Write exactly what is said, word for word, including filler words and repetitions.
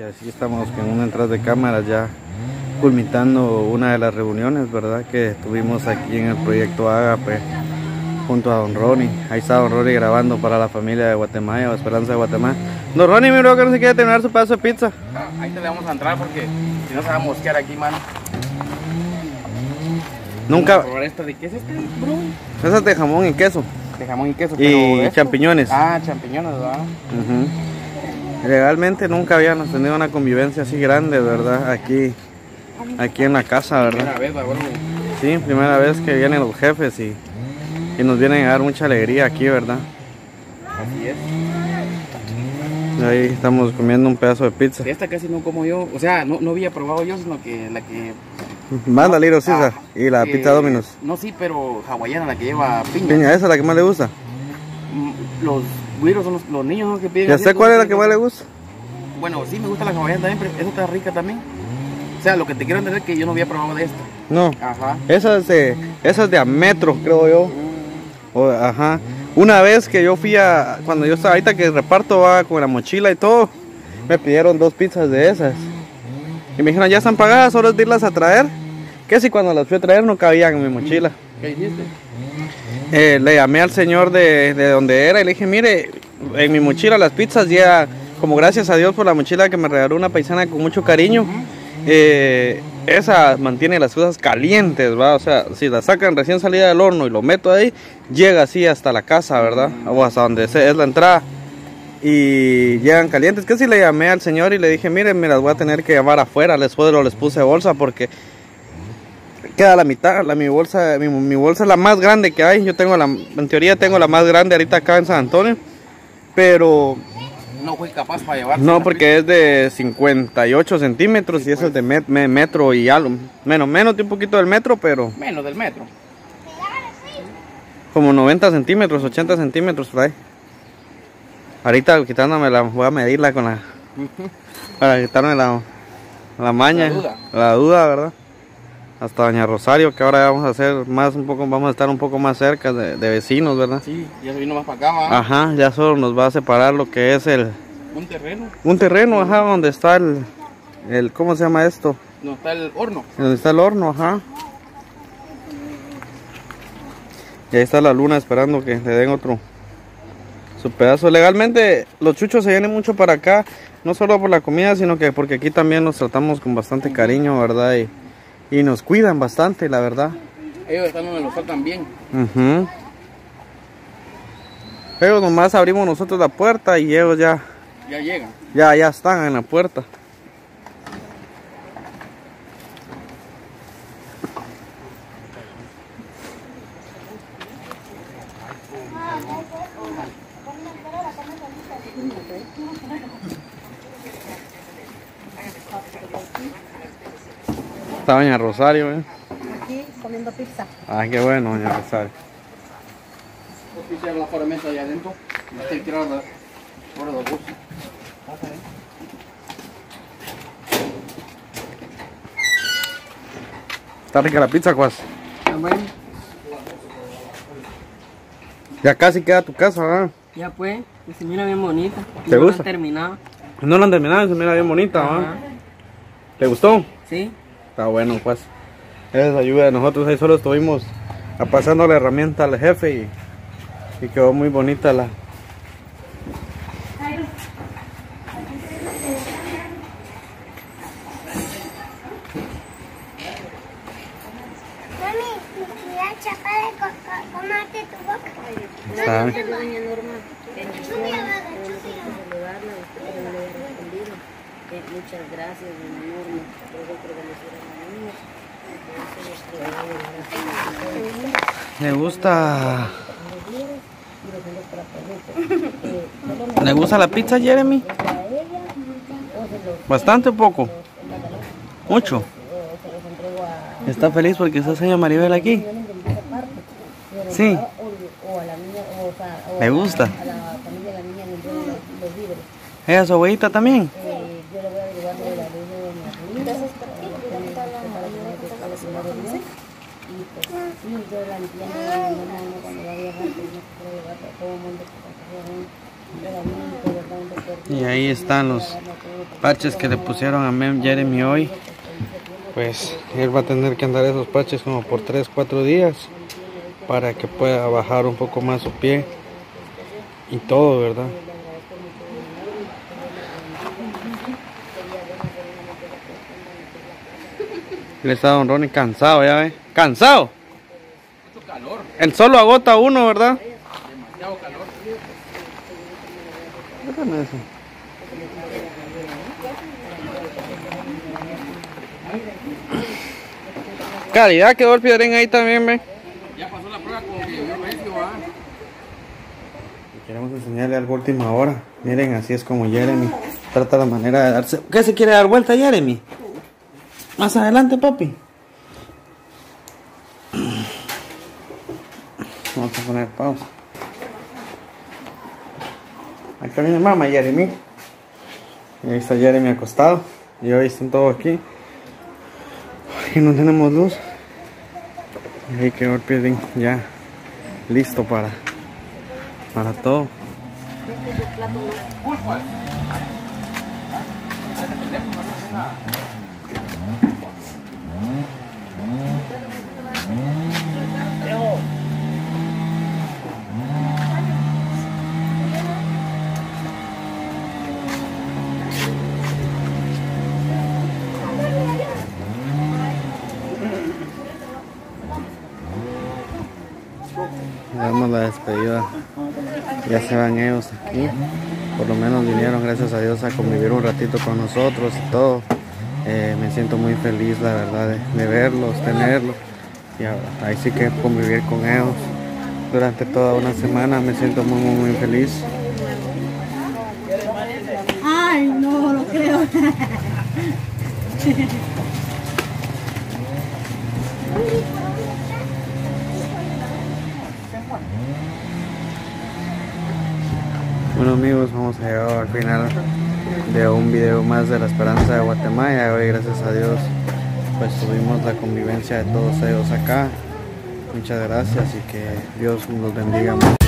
Pues sí, estamos en una entrada de cámaras ya culminando una de las reuniones, ¿verdad? Que tuvimos aquí en el proyecto Ágape junto a don Ronnie. Ahí está don Ronnie grabando para la familia de Guatemala o Esperanza de Guatemala. Don Ronnie, mi bro, que no se quiere terminar su pedazo de pizza. Ah, ahí te le vamos a entrar porque si no se va a mosquear aquí, mano. Nunca. Vamos a probar esta de qué es este, bro. Esa es de jamón y queso. De jamón y queso. Y pero champiñones. Ah, champiñones, ¿verdad? Uh-huh. Legalmente nunca habíamos tenido una convivencia así grande, ¿verdad? Aquí, aquí en la casa, ¿verdad? Primera vez, ¿verdad? Sí, primera vez que vienen los jefes y, y nos vienen a dar mucha alegría aquí, ¿verdad? Así es. Ahí estamos comiendo un pedazo de pizza. Esta casi no como yo, o sea, no, no había probado yo, sino que la que... Más la Little Caesar Ah, y la eh, pizza Domino's. No, sí, pero hawaiana, la que lleva piña. Piña, esa es la que más le gusta. Mm, Los güiros son los, los niños, ¿no? Que piden. ¿Ya así, sé cuál es la que entonces, más le gusta? Bueno, sí, me gusta la hawaiana también, pero esa está rica también. O sea, lo que te quiero entender es que yo no había probado de esta. No, Ajá. esa es de, esa es de a metro, creo yo. O, ajá. Una vez que yo fui a, cuando yo estaba ahorita que reparto va con la mochila y todo, me pidieron dos pizzas de esas. Y me dijeron, ya están pagadas, solo es de irlas a traer. Que si cuando las fui a traer no cabían en mi mochila. ¿Qué hiciste? Eh, le llamé al señor de, de donde era y le dije, mire, en mi mochila las pizzas ya, como gracias a Dios por la mochila que me regaló una paisana con mucho cariño, eh, esa mantiene las cosas calientes, ¿va? O sea, si la sacan recién salida del horno y lo meto ahí, llega así hasta la casa, ¿verdad? O hasta donde es la entrada. Y llegan calientes. Que si le llamé al señor y le dije, miren, me las voy a tener que llevar afuera, les, les puse bolsa porque queda la mitad, la, mi, bolsa, mi, mi bolsa es la más grande que hay. Yo tengo la, en teoría tengo la más grande ahorita acá en San Antonio, pero no fui capaz para llevar. no, porque es de cincuenta y ocho centímetros y eso es de met, me, metro y algo, menos, menos de un poquito del metro, pero menos del metro, como noventa centímetros, ochenta centímetros por ahí. Ahorita quitándome la, voy a medirla con la, para quitarme la, la maña, la duda, la duda, ¿verdad? Hasta Doña Rosario, que ahora vamos a hacer más un poco, vamos a estar un poco más cerca de, de vecinos, ¿verdad? Sí, ya se vino más para acá, ¿va? Ajá, ya solo nos va a separar lo que es el... Un terreno. Un terreno, ajá, donde está el, el... ¿Cómo se llama esto? Donde está el horno. Donde está el horno, ajá. Y ahí está la Luna esperando que le den otro... su pedazo. Legalmente los chuchos se vienen mucho para acá, no solo por la comida, sino que porque aquí también nos tratamos con bastante cariño, ¿verdad? Y, y nos cuidan bastante, la verdad. Ellos están donde los faltan bien. Uh-huh. Ellos nomás abrimos nosotros la puerta y ellos ya... Ya llegan. Ya, ya están en la puerta. Está doña Rosario, ¿eh? Aquí comiendo pizza. Ah, qué bueno, doña Rosario. Oficial la mesa allá adentro. No te quiero la hora de bus. Está rica la pizza, Cuas. Bueno, Ya casi queda tu casa, ¿verdad? ya pues, se mira bien bonita. ¿Te no gusta? Han terminado. No la han terminado, se mira bien bonita, ¿verdad? Ajá. ¿Te gustó? Sí. Está bueno, pues. Esa es ayuda de nosotros. Ahí solo estuvimos pasando la herramienta al jefe y, y quedó muy bonita la... Mami, mira, chapa de coco, cómate tu boca. Está. No, no, no, Muchas gracias, mi amor, Me gusta... ¿Le gusta la pizza, Jeremy? ¿Bastante o poco? ¿Mucho? ¿Está feliz porque está señora Maribel aquí? Sí. ¿Le gusta? ¿Ella es su abuelita también? Y ahí están los parches que le pusieron a Mem Jeremy hoy. Pues él va a tener que andar esos parches como por tres cuatro días para que pueda bajar un poco más su pie y todo, ¿verdad? Le está don Ronnie cansado, ya ve. ¡Cansado! Mucho calor, El sol lo agota a uno, ¿verdad? demasiado calor. Déjame eso. Calidad quedó el piedrín ahí también, ve. Ya pasó la prueba como que yo recio, ¿ah? Queremos enseñarle algo a última hora. Miren, así es como Jeremy trata la manera de darse. ¿Qué se quiere dar vuelta, Jeremy? Más adelante, papi. Vamos a poner pausa. Acá viene mamá, Jeremy. Y ahí está Jeremy acostado. Y hoy están todos aquí. Y no tenemos luz. Y ahí quedó el piedrín ya listo para, para todo. Le damos la despedida. Ya se van ellos aquí. Por lo menos vinieron, gracias a Dios, a convivir un ratito con nosotros y todo. Eh, me siento muy feliz, la verdad, de, de verlos, tenerlos. Y ahora, ahí sí que convivir con ellos durante toda una semana. Me siento muy, muy, muy feliz. Ay, no lo creo. Bueno amigos, vamos a llegar al final de un video más de la Esperanza de Guatemala. Hoy gracias a Dios pues tuvimos la convivencia de todos ellos acá. Muchas gracias y que Dios nos bendiga mucho.